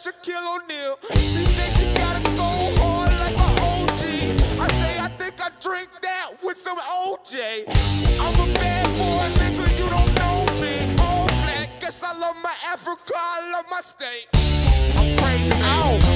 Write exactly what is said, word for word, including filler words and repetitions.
Shaquille O'Neal. She say she gotta go hard like an O G. I say I think I drink that with some O J. I'm a bad boy, nigga, you don't know me. All black, guess I love my Africa, I love my state. I'm crazy out.